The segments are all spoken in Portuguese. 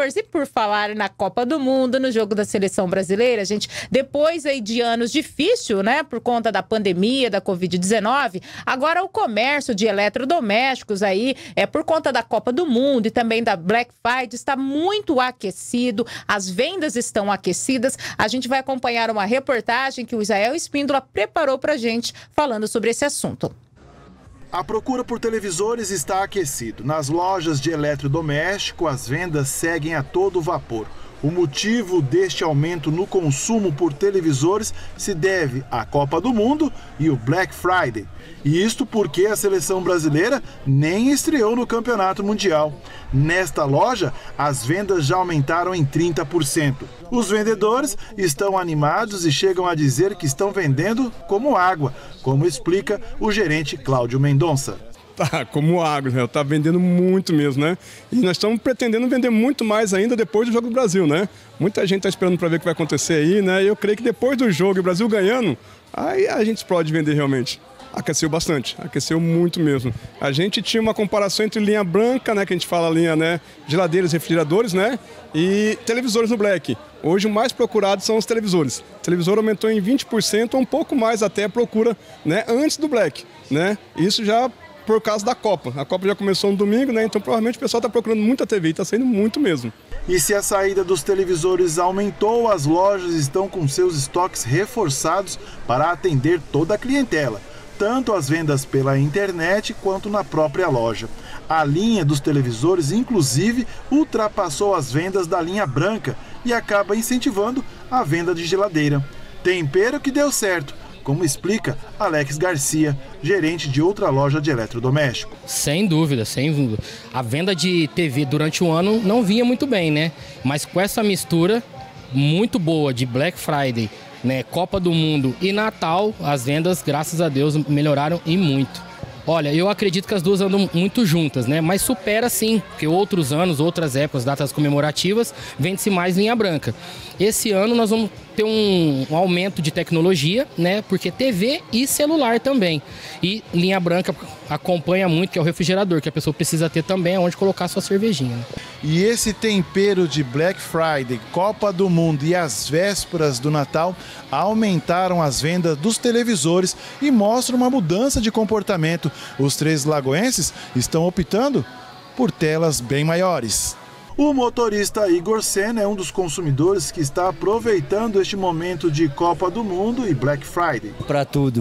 E por falar na Copa do Mundo, no jogo da seleção brasileira, gente, depois aí de anos difíceis, né, por conta da pandemia, da Covid-19, agora o comércio de eletrodomésticos aí, por conta da Copa do Mundo e também da Black Friday, está muito aquecido, as vendas estão aquecidas. A gente vai acompanhar uma reportagem que o Israel Espíndola preparou pra gente falando sobre esse assunto. A procura por televisores está aquecida. Nas lojas de eletrodoméstico, as vendas seguem a todo vapor. O motivo deste aumento no consumo por televisores se deve à Copa do Mundo e o Black Friday. E isto porque a seleção brasileira nem estreou no Campeonato Mundial. Nesta loja, as vendas já aumentaram em 30%. Os vendedores estão animados e chegam a dizer que estão vendendo como água, como explica o gerente Cláudio Mendonça. Tá, como água, né? Tá vendendo muito mesmo, né? E nós estamos pretendendo vender muito mais ainda depois do Jogo do Brasil, né? Muita gente está esperando para ver o que vai acontecer aí, né? E eu creio que depois do jogo, o Brasil ganhando, aí a gente pode vender realmente. Aqueceu bastante, aqueceu muito mesmo. A gente tinha uma comparação entre linha branca, né, que a gente fala linha, né, geladeiras, refrigeradores, né, e televisores no Black. Hoje o mais procurado são os televisores. O televisor aumentou em 20%, ou um pouco mais até a procura, né, antes do Black, né? Isso já por causa da Copa. A Copa já começou no domingo, né, então provavelmente o pessoal está procurando muita TV e está saindo muito mesmo. E se a saída dos televisores aumentou, as lojas estão com seus estoques reforçados para atender toda a clientela, tanto as vendas pela internet quanto na própria loja. A linha dos televisores, inclusive, ultrapassou as vendas da linha branca e acaba incentivando a venda de geladeira. Tempero que deu certo, como explica Alex Garcia, gerente de outra loja de eletrodoméstico. Sem dúvida, sem dúvida. A venda de TV durante o ano não vinha muito bem, né? Mas com essa mistura muito boa de Black Friday, né, Copa do Mundo e Natal, as vendas, graças a Deus, melhoraram e muito. Olha, eu acredito que as duas andam muito juntas, né? Mas supera sim, porque outros anos, outras épocas, datas comemorativas, vende-se mais linha branca. Esse ano nós vamos ter um aumento de tecnologia, né? Porque TV e celular também. E linha branca acompanha muito, que é o refrigerador, que a pessoa precisa ter também onde colocar sua cervejinha. E esse tempero de Black Friday, Copa do Mundo e as vésperas do Natal aumentaram as vendas dos televisores e mostram uma mudança de comportamento. Os três lagoenses estão optando por telas bem maiores. O motorista Igor Senna é um dos consumidores que está aproveitando este momento de Copa do Mundo e Black Friday. Para tudo.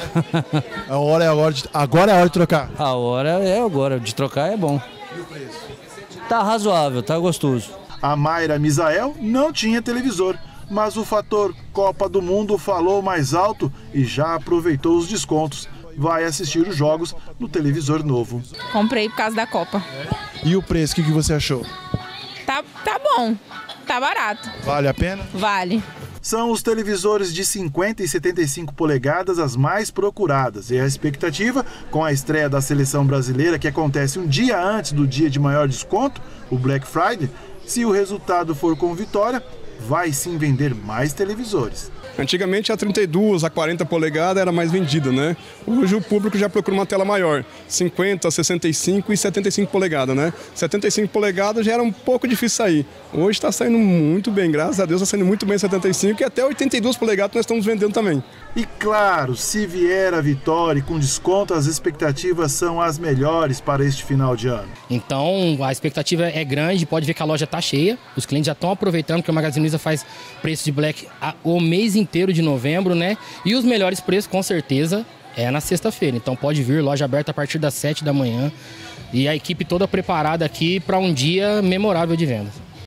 Agora é a hora de trocar. A hora é agora, de trocar é bom. E o preço? Tá razoável, tá gostoso. A Mayra Misael não tinha televisor, mas o fator Copa do Mundo falou mais alto e já aproveitou os descontos. Vai assistir os jogos no televisor novo. Comprei por causa da Copa. E o preço, o que você achou? Tá bom, tá barato. Vale a pena? Vale. São os televisores de 50 e 75 polegadas as mais procuradas. E a expectativa, com a estreia da seleção brasileira, que acontece um dia antes do dia de maior desconto, o Black Friday, se o resultado for com vitória, vai sim vender mais televisores. Antigamente a 32, a 40 polegadas era mais vendida, né? Hoje o público já procura uma tela maior, 50, 65 e 75 polegadas, né? 75 polegadas já era um pouco difícil sair. Hoje está saindo muito bem, graças a Deus está saindo muito bem 75 e até 82 polegadas nós estamos vendendo também. E claro, se vier a vitória e com desconto, as expectativas são as melhores para este final de ano. Então a expectativa é grande, pode ver que a loja está cheia, os clientes já estão aproveitando que o Magazine Luiza faz preço de Black o mês inteiro de novembro, né? E os melhores preços, com certeza, é na sexta-feira. Então pode vir, loja aberta a partir das 7 da manhã. E a equipe toda preparada aqui para um dia memorável de vendas.